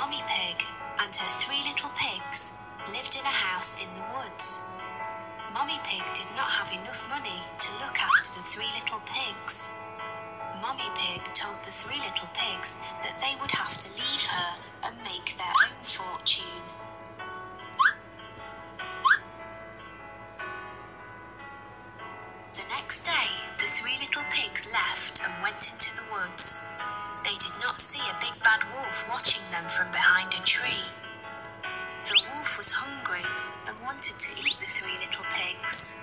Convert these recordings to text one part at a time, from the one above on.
Mummy Pig and her three little pigs lived in a house in the woods. Mummy Pig did not have enough money to look after the three little pigs. Mummy Pig told the three little pigs that they would have to leave her and make their own fortune. The next day, the three little pigs left and went into the woods. They did not see a big bad wolf watching them from behind a tree. The wolf was hungry and wanted to eat the three little pigs.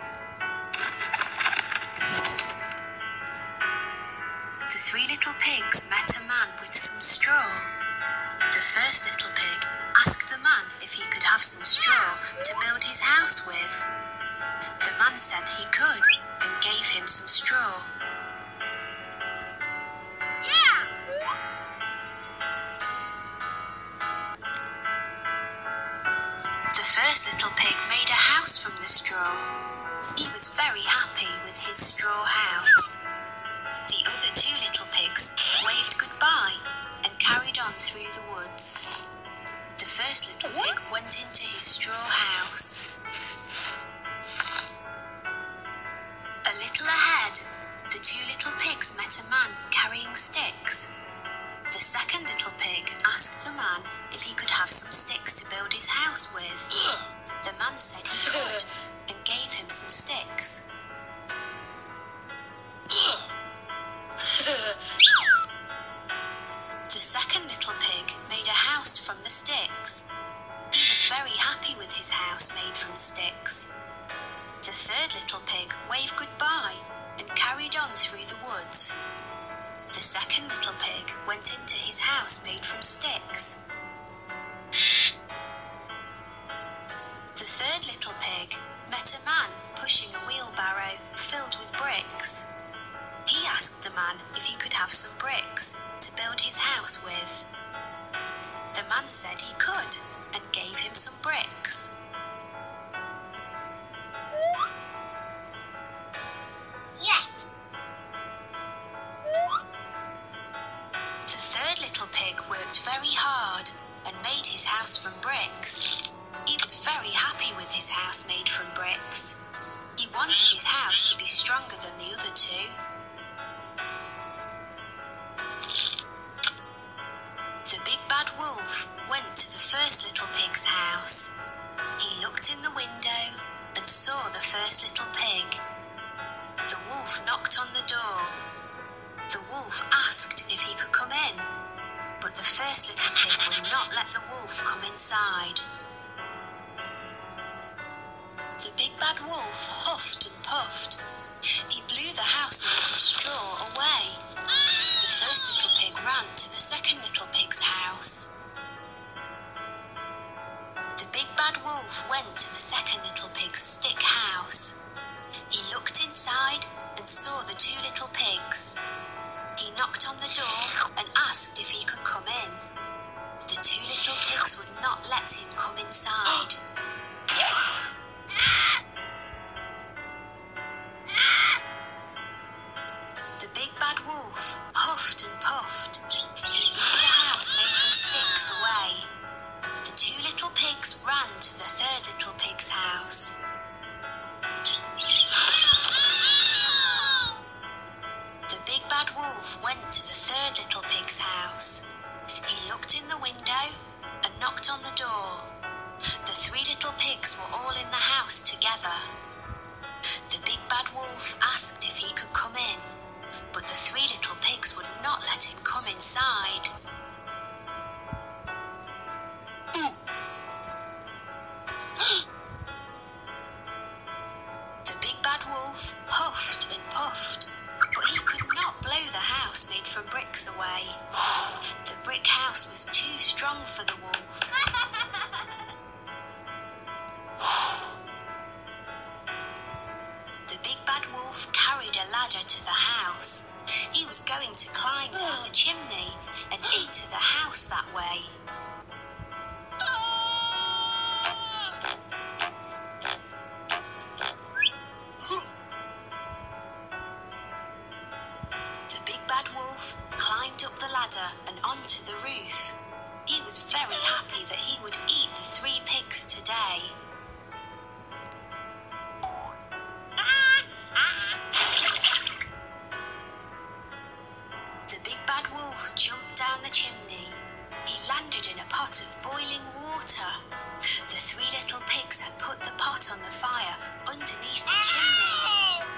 The three little pigs met a man with some straw. The first little pig asked the man if he could have some straw to build his house with. The man said he could and gave him some straw. The first little pig made a house from the straw. He was very happy with his straw house. The other two little pigs waved goodbye and carried on through the woods. The first little pig went into his straw house. A little ahead, the two little pigs met a man carrying sticks. The second little pig asked the man if he could have some sticks to build his house with. The man said he could and gave him some sticks. The second little pig made a house from the sticks. He was very happy with his house made from sticks. The third little pig waved goodbye and carried on through the woods. The second little pig went into his house made from sticks. The third little pig met a man pushing a wheelbarrow filled with bricks. He asked the man if he could have some bricks to build his house with. The man said he could and gave him some bricks. The third little pig worked very hard and made his house from bricks. He was very happy with his house made from bricks. He wanted his house to be stronger than the other two. The big bad wolf went to the first little pig's house. He looked in the window and saw the first little pig. The wolf knocked on the door. The wolf asked if he could come in, but the first little pig would not let the wolf come inside. The big bad wolf huffed and puffed. He blew the house made from straw away. The first little pig ran to the second little pig's house. The big bad wolf went to the second little pig's stick house. He looked inside and saw the two little pigs. He knocked on the door and asked if he could come in. The two little pigs would not let him come inside. The big bad wolf huffed and puffed. He blew the house made from sticks away. The two little pigs ran to the third little pig's house. The big bad wolf went to the third little pig's house. He looked in the window and knocked on the door. The three little pigs were all in the house together. The big bad wolf asked if he could come in, but the three little pigs would not let him come inside. The big bad wolf huffed and puffed, but he could not blow the house made from bricks away. The brick house was too strong for the wolf. The big bad wolf carried a ladder to the house. He was going to climb down the chimney and into the house that way. The big bad wolf climbed up the ladder and onto the roof. He was very day. The big bad wolf jumped down the chimney. He landed in a pot of boiling water. The three little pigs had put the pot on the fire underneath the chimney.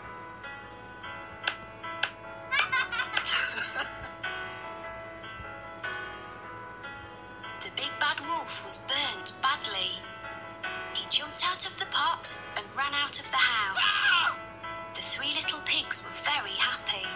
The big bad wolf was burnt badly. He jumped out of the pot and ran out of the house. The three little pigs were very happy.